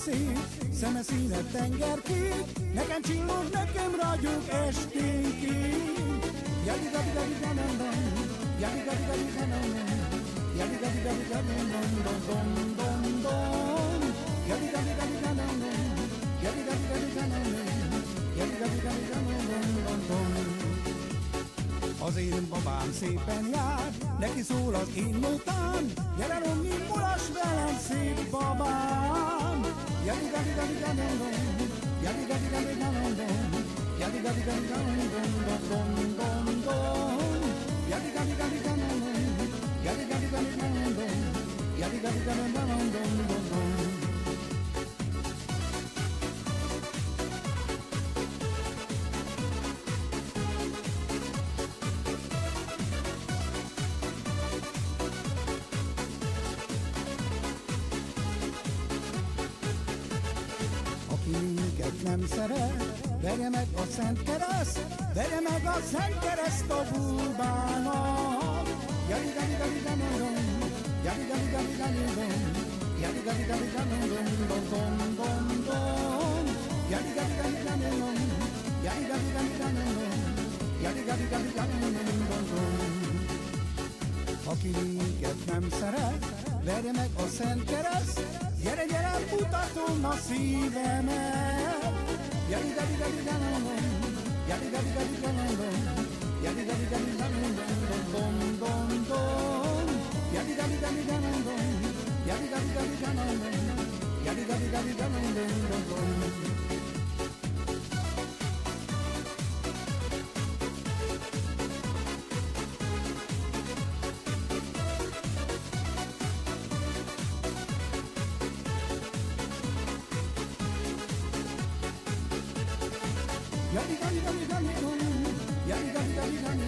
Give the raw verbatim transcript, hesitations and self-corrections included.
szép, szeme színe tengerkép, nekem csillog, nekem ragyog esténként. Yadi gadi gadi ganam dam, yadi gadi gadi ganam dam, yadi gadi gadi ganam dam dam dam dam, yadi gadi gadi ganam dam, yadi gadi gadi ganam dam, yadi gadi gadi ganam dam dam dam. Az én babám szépen jár, neki szól az én notám, gyere Rongi, mulass velem szép babám. Yadi gadi gadi ganam dam, yadi gadi gadi ganam dam, yadi gadi gadi ganam dam dam dam dam, yadi gadi gadi ganam dam, yadi gadi gadi ganam dam, yadi gadi gadi ganam dam dam dam. Minket nem szeret, verje meg a Szent Kereszt, verje meg a Szent Kereszt a búbának. Yadi gadi gadi ganam, yadi gadi gadi ganam, yadi gadi gadi ganam, dom dom dom dom, yadi gadi gadi ganam, yadi gadi gadi ganam, yadi gadi gadi ganam, dom dom. Aki minket nem szeret, verje meg a Szent Kereszt, gyere, gyere, mutatom a szívemet. Yadi gadi gadi ganam, yadi gadi gadi ganam, yadi gadi gadi ganam, dom dom dom, yadi gadi gadi ganam, yadi gadi gadi ganam, yadi gadi gadi ganam, dom dom. Yadi gadi gadi gadi gadi, yadi gadi gadi gadi,